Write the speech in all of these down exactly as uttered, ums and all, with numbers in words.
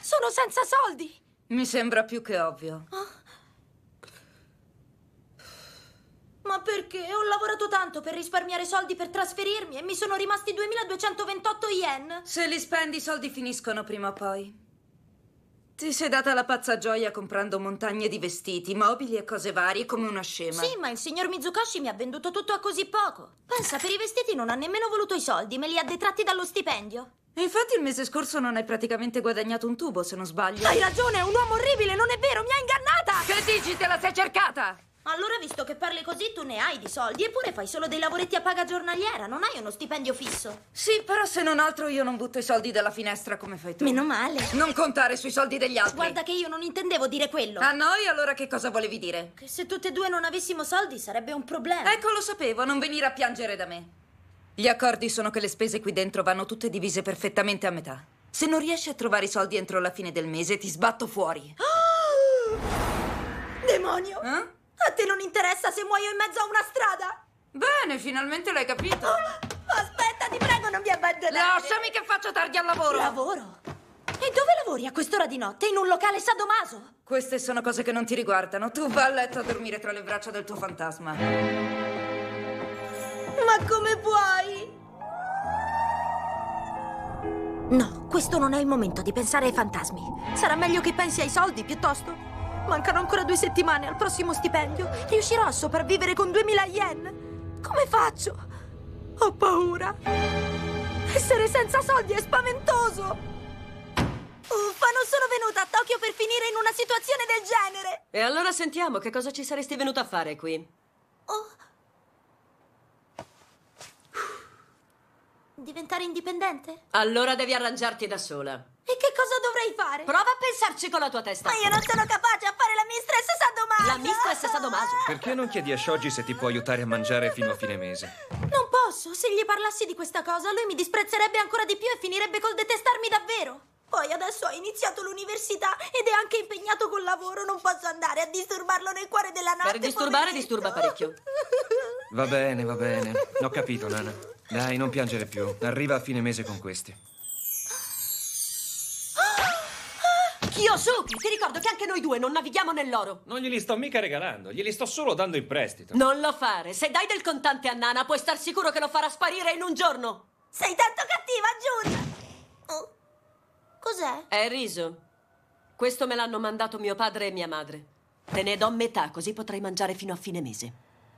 Sono senza soldi! Mi sembra più che ovvio. Oh. Ma perché? Ho lavorato tanto per risparmiare soldi per trasferirmi e mi sono rimasti duemiladuecentoventotto yen. Se li spendi, i soldi finiscono prima o poi. Ti sei data la pazza gioia comprando montagne di vestiti, mobili e cose varie come una scema. Sì, ma il signor Mizukoshi mi ha venduto tutto a così poco. Pensa, per i vestiti non ha nemmeno voluto i soldi, me li ha detratti dallo stipendio. E infatti il mese scorso non hai praticamente guadagnato un tubo, se non sbaglio. Hai ragione, è un uomo orribile, non è vero, mi ha ingannata! Che dici, te la sei cercata? Allora, visto che parli così, tu ne hai di soldi, eppure fai solo dei lavoretti a paga giornaliera, non hai uno stipendio fisso. Sì, però se non altro io non butto i soldi dalla finestra come fai tu. Meno male. Non contare sui soldi degli altri. Guarda che io non intendevo dire quello. A noi allora che cosa volevi dire? Che se tutte e due non avessimo soldi sarebbe un problema. Ecco, lo sapevo, non venire a piangere da me. Gli accordi sono che le spese qui dentro vanno tutte divise perfettamente a metà. Se non riesci a trovare i soldi entro la fine del mese, ti sbatto fuori. Oh! Demonio! Eh? A te non interessa se muoio in mezzo a una strada? Bene, finalmente l'hai capito. Oh, aspetta, ti prego, non mi abbandonare. Lasciami che faccio tardi al lavoro. Lavoro? E dove lavori a quest'ora di notte? In un locale sadomaso? Queste sono cose che non ti riguardano. Tu va a letto a dormire tra le braccia del tuo fantasma. Ma come puoi? No, questo non è il momento di pensare ai fantasmi. Sarà meglio che pensi ai soldi, piuttosto. Mancano ancora due settimane al prossimo stipendio. Riuscirò a sopravvivere con duemila yen? Come faccio? Ho paura. Essere senza soldi è spaventoso. Uffa, non sono venuta a Tokyo per finire in una situazione del genere. E allora sentiamo, che cosa ci saresti venuta a fare qui? Oh. Diventare indipendente? Allora devi arrangiarti da sola. E che cosa dovrei fare? Prova a pensarci con la tua testa. Ma io non sono capace a fare la mistress sadomaso. La mistress sadomaso? Perché non chiedi a Shoji se ti può aiutare a mangiare fino a fine mese? Non posso. Se gli parlassi di questa cosa, lui mi disprezzerebbe ancora di più e finirebbe col detestarmi davvero. Poi adesso ha iniziato l'università ed è anche impegnato col lavoro. Non posso andare a disturbarlo nel cuore della notte. Per disturbare, poveretto. disturba parecchio. Va bene, va bene. Ho capito, Nana. Dai, non piangere più. Arriva a fine mese con questi. Kiyosuke, ti ricordo che anche noi due non navighiamo nell'oro. Non glieli sto mica regalando, glieli sto solo dando in prestito. Non lo fare. Se dai del contante a Nana, puoi star sicuro che lo farà sparire in un giorno. Sei tanto cattiva, Jun. Oh. Cos'è? È riso. Questo me l'hanno mandato mio padre e mia madre. Te ne do metà, così potrai mangiare fino a fine mese.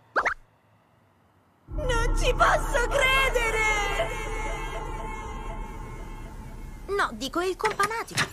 Non ci posso credere! No, dico il companatico.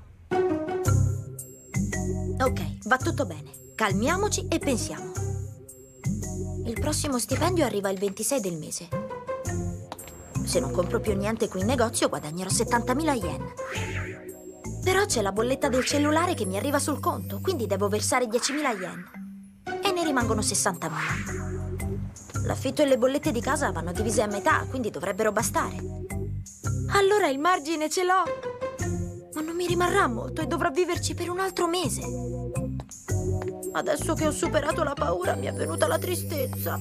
Ok, va tutto bene. Calmiamoci e pensiamo. Il prossimo stipendio arriva il ventisei del mese. Se non compro più niente qui in negozio, guadagnerò settantamila yen. Però c'è la bolletta del cellulare che mi arriva sul conto, quindi devo versare diecimila yen. E ne rimangono sessantamila. L'affitto e le bollette di casa vanno divise a metà, quindi dovrebbero bastare. Allora il margine ce l'ho. Ma non mi rimarrà molto e dovrò viverci per un altro mese. Adesso che ho superato la paura, mi è venuta la tristezza.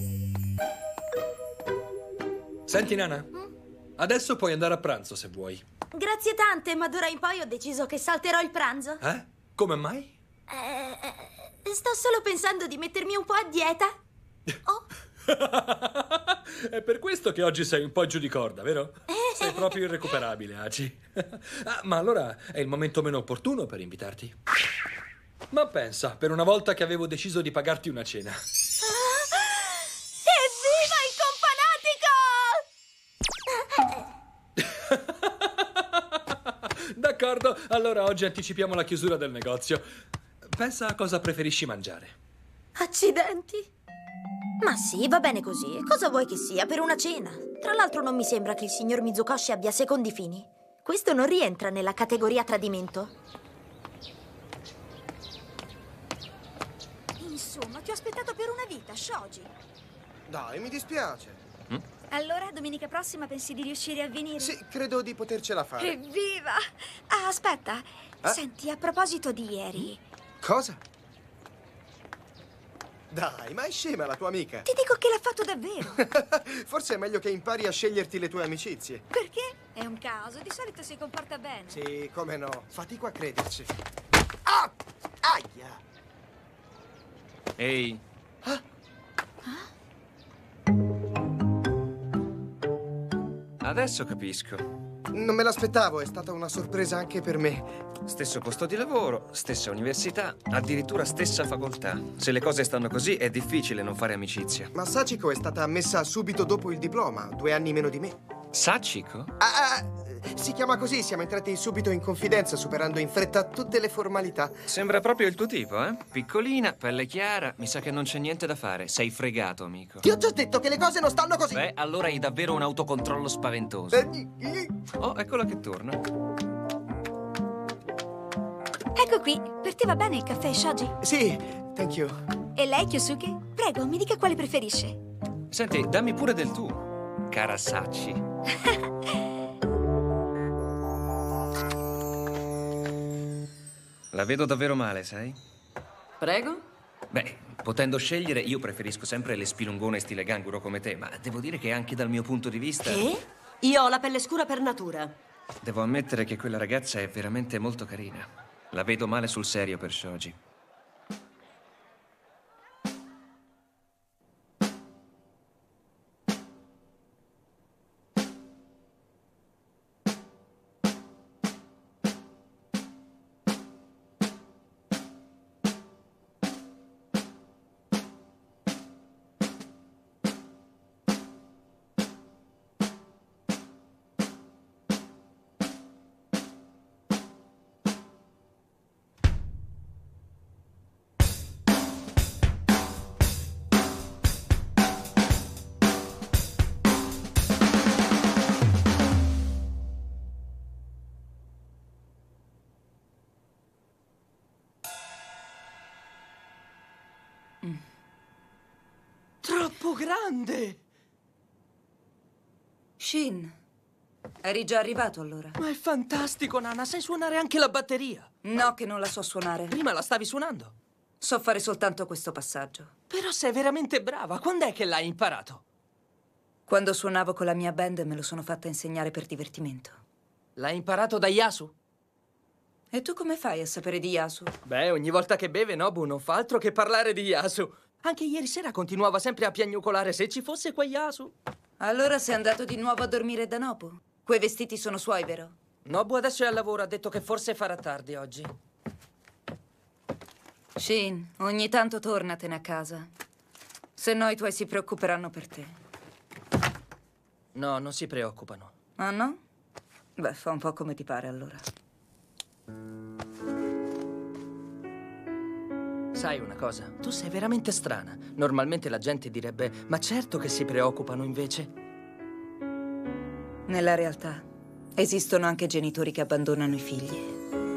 Senti, Nana, adesso puoi andare a pranzo se vuoi. Grazie tante, ma d'ora in poi ho deciso che salterò il pranzo. Eh? Come mai? Eh, sto solo pensando di mettermi un po' a dieta. Oh. È per questo che oggi sei un po' giù di corda, vero? Sei proprio irrecuperabile, Aci. Ah, ma allora è il momento meno opportuno per invitarti. Ma pensa, per una volta che avevo deciso di pagarti una cena. Evviva il companatico! D'accordo, allora oggi anticipiamo la chiusura del negozio. Pensa a cosa preferisci mangiare. Accidenti. Ma sì, va bene così. Cosa vuoi che sia per una cena? Tra l'altro non mi sembra che il signor Mizukoshi abbia secondi fini. Questo non rientra nella categoria tradimento. Insomma, ti ho aspettato per una vita, Shoji. Dai, mi dispiace. Mm? Allora, domenica prossima pensi di riuscire a venire? Sì, credo di potercela fare. Evviva! Ah, aspetta. Eh? Senti, a proposito di ieri... Cosa? Dai, ma è scema la tua amica. Ti dico che l'ha fatto davvero. Forse è meglio che impari a sceglierti le tue amicizie. Perché? È un caso, di solito si comporta bene. Sì, come no. Fatico a crederci. Ah! Aia! Ehi. Ah? Adesso capisco. Non me l'aspettavo, è stata una sorpresa anche per me. Stesso posto di lavoro, stessa università, addirittura stessa facoltà. Se le cose stanno così è difficile non fare amicizia. Ma Sachiko è stata ammessa subito dopo il diploma, due anni meno di me. Sachiko? Ah, ah, si chiama così, siamo entrati subito in confidenza, superando in fretta tutte le formalità. Sembra proprio il tuo tipo, eh? Piccolina, pelle chiara, mi sa che non c'è niente da fare. Sei fregato, amico. Ti ho già detto che le cose non stanno così. Beh, allora hai davvero un autocontrollo spaventoso. Eh, eh. Oh, eccola che torna. Ecco qui, per te va bene il caffè, Shoji? Sì, thank you. E lei, Kyosuke? Prego, mi dica quale preferisce. Senti, dammi pure del tuo, cara Sachi. La vedo davvero male, sai? Prego? Beh, potendo scegliere, io preferisco sempre le spilungone stile ganguro come te, ma devo dire che anche dal mio punto di vista... Che? Io ho la pelle scura per natura. Devo ammettere che quella ragazza è veramente molto carina. La vedo male sul serio per Shoji. Troppo grande! Shin, eri già arrivato allora? Ma è fantastico, Nana, sai suonare anche la batteria. No, che non la so suonare. Prima la stavi suonando. So fare soltanto questo passaggio. Però sei veramente brava. Quando è che l'hai imparato? Quando suonavo con la mia band me lo sono fatta insegnare per divertimento. L'hai imparato da Yasu? E tu come fai a sapere di Yasu? Beh, ogni volta che beve, Nobu non fa altro che parlare di Yasu. Anche ieri sera continuava sempre a piagnucolare se ci fosse qua Yasu. Allora sei andato di nuovo a dormire da Nobu? Quei vestiti sono suoi, vero? Nobu adesso è al lavoro, ha detto che forse farà tardi oggi. Shin, ogni tanto tornatene a casa. Se no i tuoi si preoccuperanno per te. No, non si preoccupano. Ah, no? Beh, fa un po' come ti pare, allora. Sai una cosa? Tu sei veramente strana. Normalmente la gente direbbe, ma certo che si preoccupano invece. Nella realtà, esistono anche genitori che abbandonano i figli.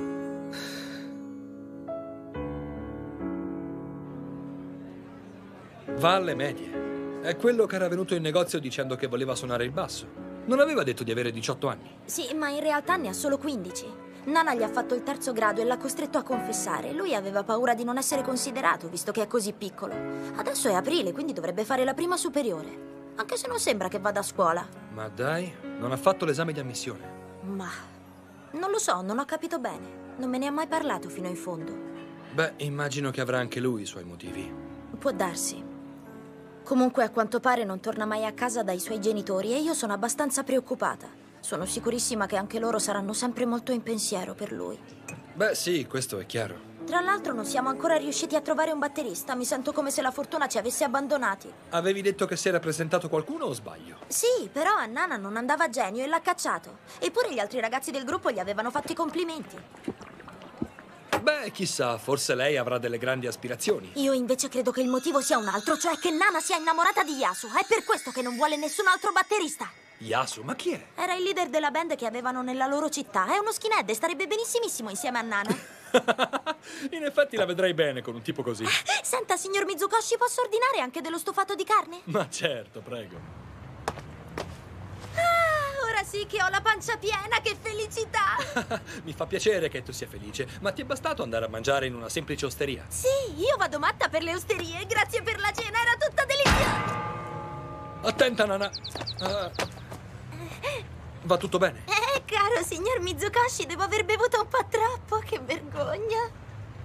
Va alle medie. È quello che era venuto in negozio dicendo che voleva suonare il basso. Non aveva detto di avere diciotto anni. Sì, ma in realtà ne ha solo quindici. Nana gli ha fatto il terzo grado e l'ha costretto a confessare. Lui aveva paura di non essere considerato, visto che è così piccolo. Adesso è aprile, quindi dovrebbe fare la prima superiore. Anche se non sembra che vada a scuola. Ma dai, non ha fatto l'esame di ammissione. Ma... non lo so, non ho capito bene. Non me ne ha mai parlato fino in fondo. Beh, immagino che avrà anche lui i suoi motivi. Può darsi. Comunque, a quanto pare, non torna mai a casa dai suoi genitori e io sono abbastanza preoccupata. Sono sicurissima che anche loro saranno sempre molto in pensiero per lui. Beh, sì, questo è chiaro. Tra l'altro non siamo ancora riusciti a trovare un batterista. Mi sento come se la fortuna ci avesse abbandonati. Avevi detto che si era presentato qualcuno o sbaglio? Sì, però a Nana non andava a genio e l'ha cacciato. Eppure gli altri ragazzi del gruppo gli avevano fatto i complimenti. Beh, chissà, forse lei avrà delle grandi aspirazioni. Io invece credo che il motivo sia un altro, cioè che Nana sia innamorata di Yasu. È per questo che non vuole nessun altro batterista. Yasu, ma chi è? Era il leader della band che avevano nella loro città. È uno skinhead e starebbe benissimissimo insieme a Nana. In effetti la vedrei bene con un tipo così. Senta, signor Mizukoshi, posso ordinare anche dello stufato di carne? Ma certo, prego. Ah, ora sì che ho la pancia piena, che felicità! Mi fa piacere che tu sia felice, ma ti è bastato andare a mangiare in una semplice osteria? Sì, io vado matta per le osterie. Grazie per la cena, era tutta deliziosa! Attenta, Nana! Uh, va tutto bene? Eh, caro signor Mizukoshi, devo aver bevuto un po' troppo, che vergogna!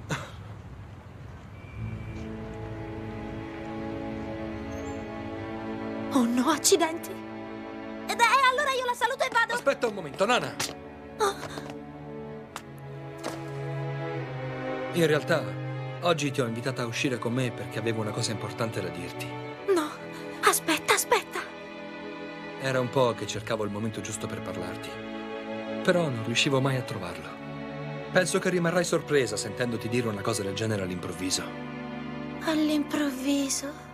Oh no, accidenti! Ed è allora io la saluto e vado! Aspetta un momento, Nana! Oh. In realtà, oggi ti ho invitata a uscire con me perché avevo una cosa importante da dirti. No, aspetta, aspetta! Era un po' che cercavo il momento giusto per parlarti, però non riuscivo mai a trovarlo. Penso che rimarrai sorpresa sentendoti dire una cosa del genere all'improvviso. All'improvviso?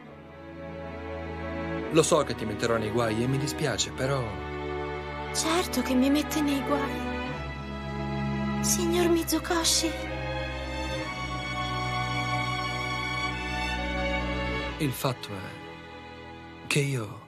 Lo so che ti metterò nei guai e mi dispiace, però... Certo che mi mette nei guai. Signor Mizukoshi. Il fatto è che io...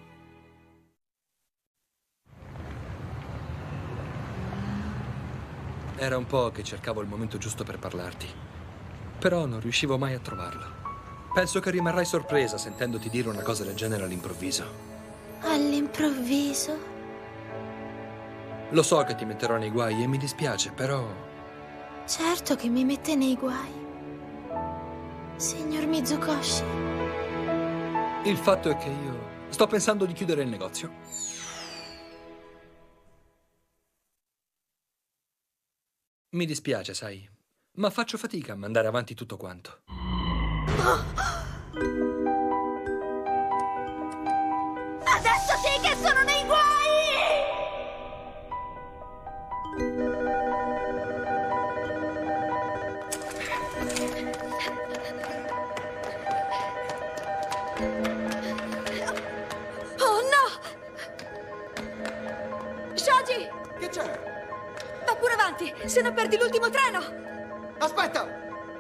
Era un po' che cercavo il momento giusto per parlarti, però non riuscivo mai a trovarlo. Penso che rimarrai sorpresa sentendoti dire una cosa del genere all'improvviso. All'improvviso? Lo so che ti metterò nei guai e mi dispiace, però... Certo che mi mette nei guai. Signor Mizukoshi. Il fatto è che io sto pensando di chiudere il negozio. Mi dispiace, sai, ma faccio fatica a mandare avanti tutto quanto. Adesso sì che sono nei guai! Oh no! Shoji! Che c'è? Va pure avanti, se no perdi l'ultimo treno! Aspetta!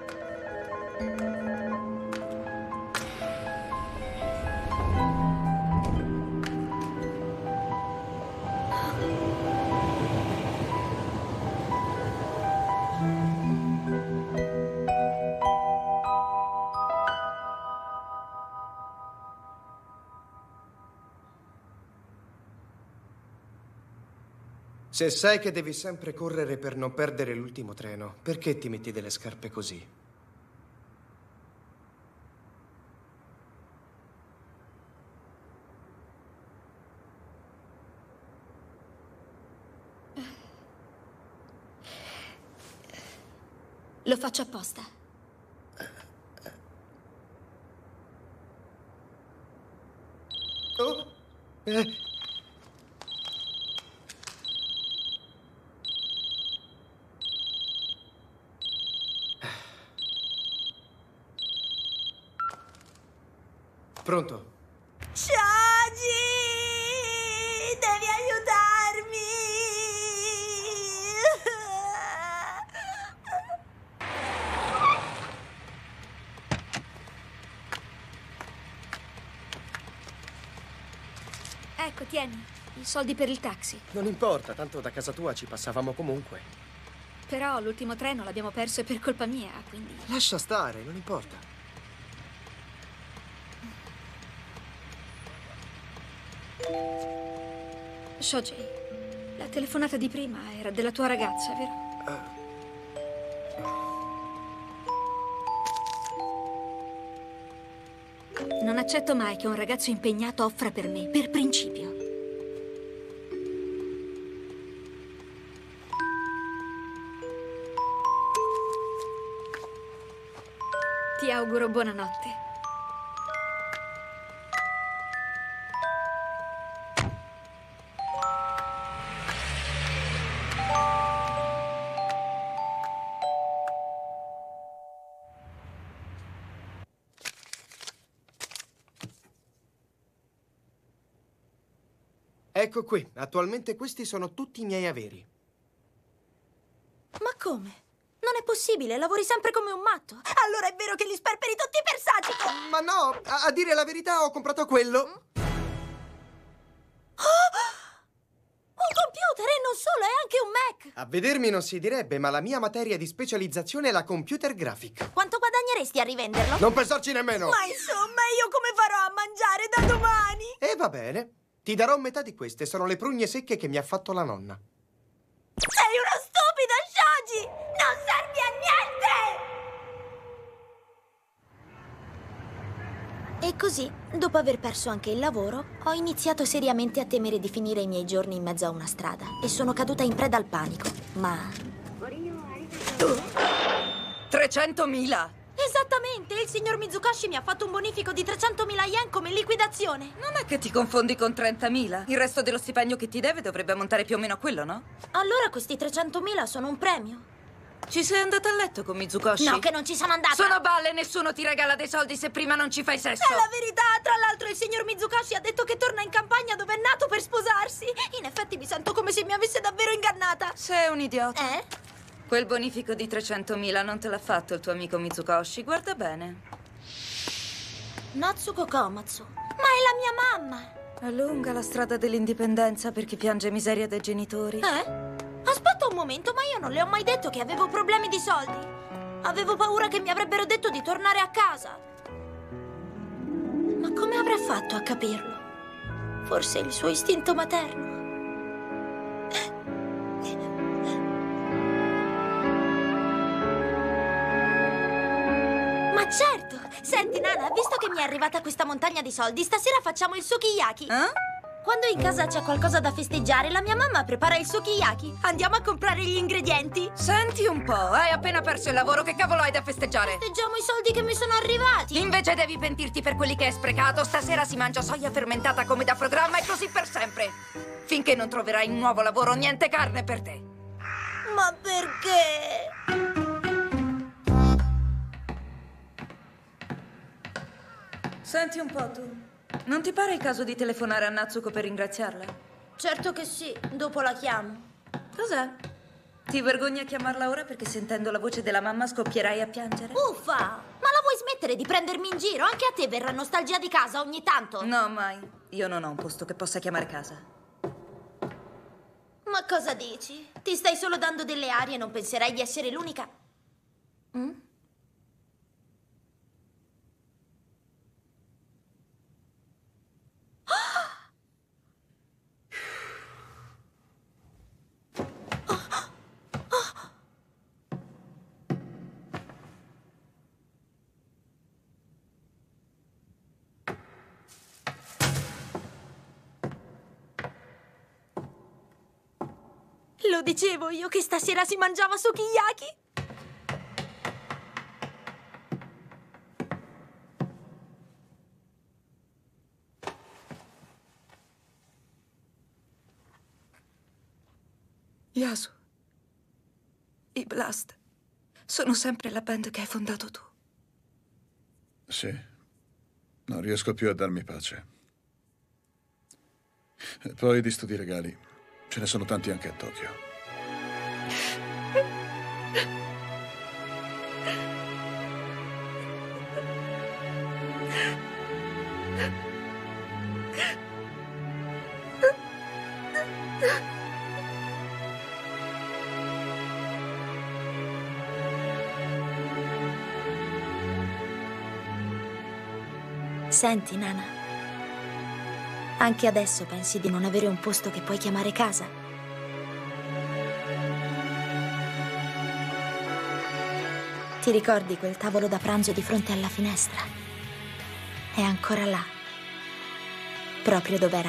Se sai che devi sempre correre per non perdere l'ultimo treno, perché ti metti delle scarpe così? Lo faccio apposta. Oh? Eh. Pronto? Shoji! Devi aiutarmi! Ecco, tieni, i soldi per il taxi. Non importa, tanto da casa tua ci passavamo comunque. Però l'ultimo treno l'abbiamo perso e per colpa mia, quindi... Lascia stare, non importa. Shoji, la telefonata di prima era della tua ragazza, vero? Non accetto mai che un ragazzo impegnato offra per me, per principio. Ti auguro buonanotte. Ecco qui, attualmente questi sono tutti i miei averi. Ma come? Non è possibile, lavori sempre come un matto. Allora è vero che li sperperi tutti per Sachiko! Ma no, a, a dire la verità ho comprato quello. Oh! computer e non solo, è anche un Mac. A vedermi non si direbbe, ma la mia materia di specializzazione è la computer graphic. Quanto guadagneresti a rivenderlo? Non pensarci nemmeno. Ma insomma, io come farò a mangiare da domani? E va bene. Ti darò metà di queste, sono le prugne secche che mi ha fatto la nonna. Sei uno stupido, Shoji! Non servi a niente! E così, dopo aver perso anche il lavoro, ho iniziato seriamente a temere di finire i miei giorni in mezzo a una strada e sono caduta in preda al panico. Ma... trecentomila! Esattamente! Il signor Mizukoshi mi ha fatto un bonifico di trecentomila yen come liquidazione. Non è che ti confondi con trentamila? Il resto dello stipendio che ti deve dovrebbe ammontare più o meno a quello, no? Allora questi trecentomila sono un premio. Ci sei andata a letto con Mizukoshi? No, che non ci sono andata! Sono balle, nessuno ti regala dei soldi se prima non ci fai sesso! È la verità! Tra l'altro il signor Mizukoshi ha detto che torna in campagna dove è nato per sposarsi. In effetti mi sento come se mi avesse davvero ingannata. Sei un idiota. Eh? Quel bonifico di trecentomila non te l'ha fatto il tuo amico Mizukoshi, guarda bene. Natsuko Komatsu. Ma è la mia mamma! È lunga la strada dell'indipendenza per chi piange miseria dei genitori. Eh? Aspetta un momento, ma io non le ho mai detto che avevo problemi di soldi. Avevo paura che mi avrebbero detto di tornare a casa. Ma come avrà fatto a capirlo? Forse il suo istinto materno. Ma certo! Senti, Nana, visto che mi è arrivata questa montagna di soldi, stasera facciamo il sukiyaki. Eh? Quando in casa c'è qualcosa da festeggiare, la mia mamma prepara il sukiyaki. Andiamo a comprare gli ingredienti. Senti un po', hai appena perso il lavoro, che cavolo hai da festeggiare? Festeggiamo i soldi che mi sono arrivati. Invece devi pentirti per quelli che hai sprecato. Stasera si mangia soia fermentata come da programma e così per sempre. Finché non troverai un nuovo lavoro, niente carne per te. Ma perché? Senti un po' tu. Non ti pare il caso di telefonare a Natsuko per ringraziarla? Certo che sì, dopo la chiamo. Cos'è? Ti vergogni a chiamarla ora perché sentendo la voce della mamma scoppierai a piangere? Uffa! Ma la vuoi smettere di prendermi in giro? Anche a te verrà nostalgia di casa ogni tanto. No, mai. Io non ho un posto che possa chiamare casa. Ma cosa dici? Ti stai solo dando delle arie e non penserai di essere l'unica? Mm? Lo dicevo io che stasera si mangiava sukiyaki. Yasu, i Blast sono sempre la band che hai fondato tu. Sì, non riesco più a darmi pace. E poi di studi regali, ce ne sono tanti anche a Tokyo. Senti, Nana, anche adesso pensi di non avere un posto che puoi chiamare casa? Ti ricordi quel tavolo da pranzo di fronte alla finestra? È ancora là, proprio dove era